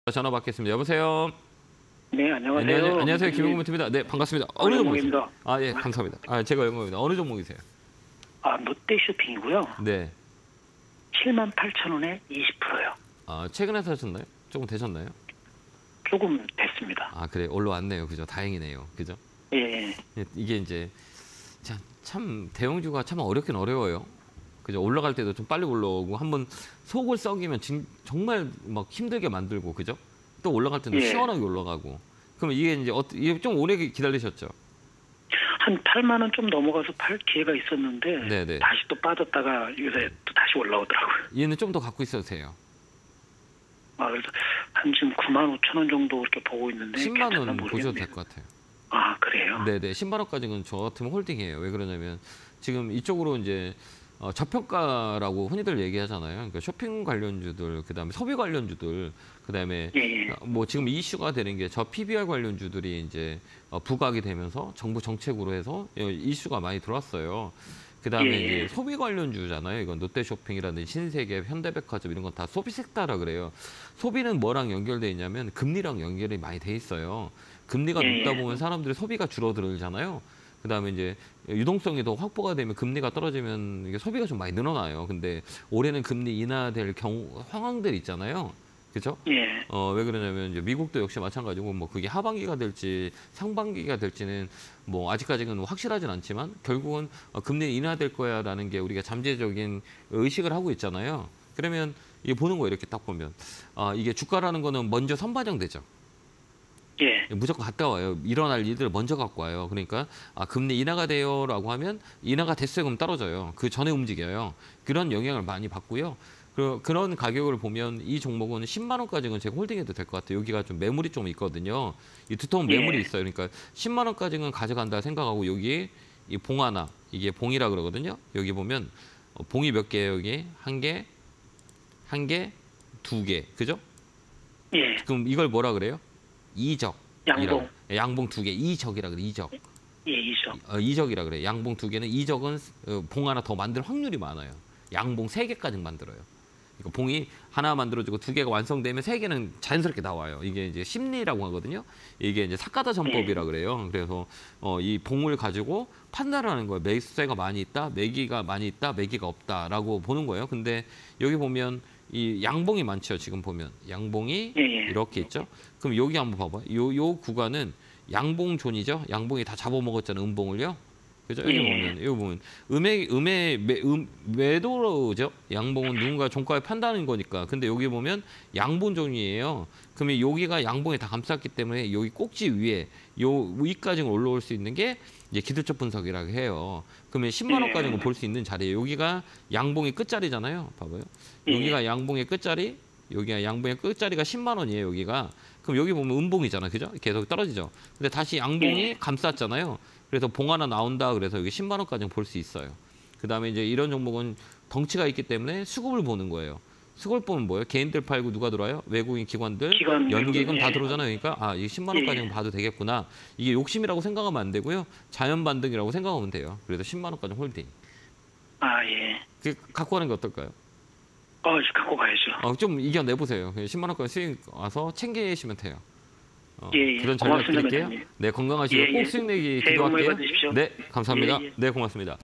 전화 받겠습니다. 여보세요. 네, 안녕하세요. 안녕하세요. 김용문 팀입니다. 네, 반갑습니다. 어느 종목이세요? 아, 예, 감사합니다. 아, 제가 영광입니다. 어느 종목이세요? 아, 롯데쇼핑이고요. 네. 78,000원에 20%요. 아, 최근에 사셨나요? 조금 되셨나요? 조금 됐습니다. 아, 그래. 올라왔네요. 그죠? 다행이네요. 그죠? 예. 이게 이제 참 대형주가 참 어렵긴 어려워요. 그죠? 올라갈 때도 좀 빨리 올라오고 한번 속을 썩이면 정말 막 힘들게 만들고, 그죠? 또 올라갈 때는 시원하게 올라가고. 그럼 이게 이게 좀 오래 기다리셨죠? 한 8만 원 좀 넘어가서 팔 기회가 있었는데 네네. 다시 또 빠졌다가 요새 또 다시 올라오더라고요. 얘는 좀 더 갖고 있으세요. 아, 그래서 한 지금 9만 5천 원 정도 이렇게 보고 있는데 10만 원 보셔도 될 것 같아요. 아, 그래요? 네네. 10만 원까지는 저 같으면 홀딩이에요. 왜 그러냐면 지금 이쪽으로 이제 저평가라고 흔히들 얘기하잖아요. 그러니까 쇼핑 관련주들, 그다음에 소비 관련주들, 그다음에 뭐 지금 이슈가 되는 게 저 PBR 관련주들이 이제 부각이 되면서 정부 정책으로 해서 이슈가 많이 들어왔어요. 그다음에 이제 소비 관련주잖아요. 이건 롯데쇼핑이라든지 신세계, 현대백화점 이런 건 다 소비 섹터라 그래요. 소비는 뭐랑 연결돼 있냐면 금리랑 연결이 많이 돼 있어요. 금리가 높다 보면 사람들의 소비가 줄어들잖아요. 그다음에 이제 유동성이 더 확보가 되면 금리가 떨어지면 이게 소비가 좀 많이 늘어나요. 근데 올해는 금리 인하될 경우 상황들 있잖아요. 그렇죠? 왜 그러냐면 이제 미국도 역시 마찬가지고 뭐 그게 하반기가 될지 상반기가 될지는 뭐 아직까지는 확실하진 않지만 결국은 금리 인하될 거야라는 게 우리가 잠재적인 의식을 하고 있잖아요. 그러면 이게 보는 거예요. 이렇게 딱 보면 이게 주가라는 거는 먼저 선반영되죠. 무조건 갔다 와요. 일어날 일들을 먼저 갖고 와요. 그러니까 금리 인하가 돼요라고 하면 인하가 됐어요. 그럼 떨어져요. 그 전에 움직여요. 그런 영향을 많이 받고요. 그런 가격을 보면 이 종목은 10만 원까지는 제가 홀딩해도 될 것 같아요. 여기가 좀 매물이 좀 있거든요. 이 두터운 매물이 있어요. 그러니까 10만 원까지는 가져간다 생각하고 여기 이 봉 하나, 이게 봉이라 그러거든요. 여기 보면 봉이 몇 개예요? 여기 한 개, 두 개, 그죠? 그럼 이걸 뭐라 그래요? 이적. 양봉. 양봉 두 개, 이적이라 그래. 이적. 이적. 이적이라 그래. 양봉 두 개는 이적은 봉 하나 더 만들 확률이 많아요. 양봉 세 개까지 만들어요. 그러니까 봉이 하나 만들어지고 두 개가 완성되면 세 개는 자연스럽게 나와요. 이게 이제 심리라고 하거든요. 이게 이제 삭가다 전법이라 그래요. 그래서 이 봉을 가지고 판단을 하는 거예요. 매수세가 많이 있다, 매기가 많이 있다, 매기가 없다라고 보는 거예요. 근데 여기 보면 이 양봉이 많죠. 지금 보면 양봉이 이렇게 있죠. 그럼 여기 한번 봐봐. 요 구간은 양봉존이죠. 양봉이 다 잡아먹었잖아요. 음봉을요. 그죠? 여기 보면 매도로죠. 양봉은 누군가 종가에 판다는 거니까. 근데 여기 보면 양봉존이에요. 그러면 여기가 양봉에 다 감쌌기 때문에 여기 꼭지 위에 요 위까지 올라올 수 있는 게 이제 기술적 분석이라고 해요. 그러면 10만 원까지는 볼 수 있는 자리예요. 여기가 양봉의 끝자리잖아요. 봐봐요. 여기가 양봉의 끝자리, 여기가 양봉의 끝자리가 10만 원이에요. 여기가. 그럼 여기 보면 음봉이잖아, 그죠? 계속 떨어지죠. 근데 다시 양봉이 감쌌잖아요. 그래서 봉 하나 나온다. 그래서 여기 10만 원까지는 볼 수 있어요. 그다음에 이제 이런 종목은 덩치가 있기 때문에 수급을 보는 거예요. 수급을 보면 뭐예요? 개인들 팔고 누가 들어와요? 외국인 기관들, 연기금 다 들어오잖아요. 그러니까 이게 10만 원까지는 봐도 되겠구나. 이게 욕심이라고 생각하면 안 되고요. 자연 반등이라고 생각하면 돼요. 그래서 10만 원까지 홀딩. 그 갖고 가는 게 어떨까요? 갖고 가야죠. 좀 이겨내 보세요. 10만 원까지 수익 와서 챙기시면 돼요. 그런 전략 고맙습니다, 드릴게요. 매장님. 네, 건강하시고 꼭 수익 내기 기도할게요. 받으십시오. 네, 감사합니다. 네, 고맙습니다.